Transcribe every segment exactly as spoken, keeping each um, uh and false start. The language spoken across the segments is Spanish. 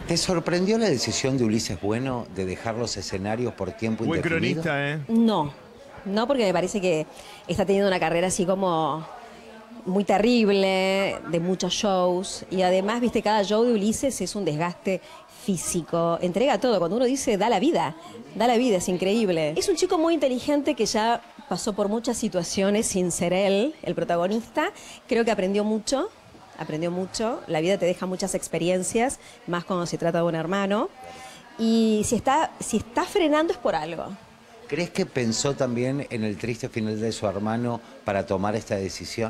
¿Te sorprendió la decisión de Ulises Bueno de dejar los escenarios por tiempo Buen indefinido? cronista, ¿eh? No, no porque me parece que está teniendo una carrera así como muy terrible, de muchos shows, y además, viste, cada show de Ulises es un desgaste físico, entrega todo, cuando uno dice da la vida, da la vida, es increíble. Es un chico muy inteligente que ya pasó por muchas situaciones sin ser él, el protagonista, creo que aprendió mucho, aprendió mucho, la vida te deja muchas experiencias, más cuando se trata de un hermano, y si está, si está frenando es por algo. ¿Crees que pensó también en el triste final de su hermano para tomar esta decisión?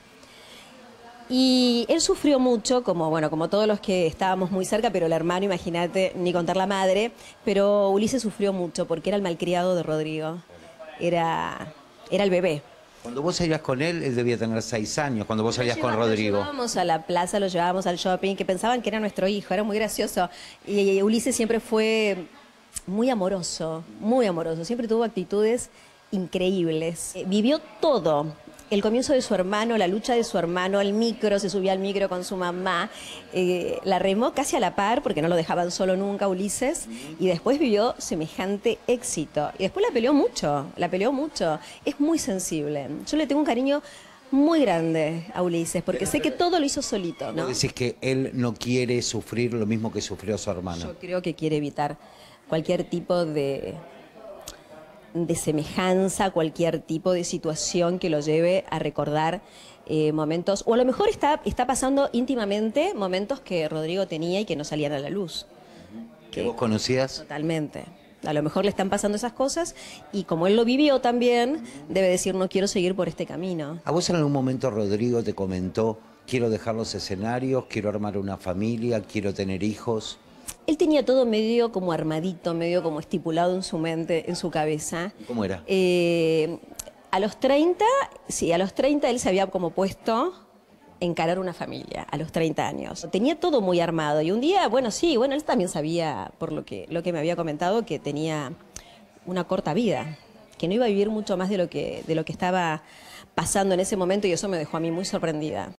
Y él sufrió mucho, como bueno, como todos los que estábamos muy cerca, pero el hermano, imagínate, ni contar la madre, pero Ulises sufrió mucho porque era el malcriado de Rodrigo, era, era el bebé. Cuando vos salías con él, él debía tener seis años, cuando vos salías con Rodrigo. Lo llevábamos a la plaza, lo llevábamos al shopping, que pensaban que era nuestro hijo, era muy gracioso. Y Ulises siempre fue muy amoroso, muy amoroso, siempre tuvo actitudes increíbles. Eh, Vivió todo. El comienzo de su hermano, la lucha de su hermano, el micro, se subía al micro con su mamá, eh, la remó casi a la par porque no lo dejaban solo nunca Ulises, y después vivió semejante éxito. Y después la peleó mucho, la peleó mucho. Es muy sensible. Yo le tengo un cariño muy grande a Ulises porque sé que todo lo hizo solito, ¿no? ¿Vos decís que él no quiere sufrir lo mismo que sufrió su hermano? Yo creo que quiere evitar cualquier tipo de... de semejanza, cualquier tipo de situación que lo lleve a recordar eh, momentos, o a lo mejor está, está pasando íntimamente momentos que Rodrigo tenía y que no salían a la luz. ¿Que vos conocías? Totalmente. A lo mejor le están pasando esas cosas y como él lo vivió también, debe decir no quiero seguir por este camino. ¿A vos en algún momento Rodrigo te comentó quiero dejar los escenarios, quiero armar una familia, quiero tener hijos? Él tenía todo medio como armadito, medio como estipulado en su mente, en su cabeza. ¿Cómo era? Eh, a los treinta, sí, a los treinta él se había como puesto a encarar una familia, a los treinta años. Tenía todo muy armado y un día, bueno, sí, bueno, él también sabía, por lo que, lo que me había comentado, que tenía una corta vida, que no iba a vivir mucho más de lo que, de lo que estaba pasando en ese momento y eso me dejó a mí muy sorprendida.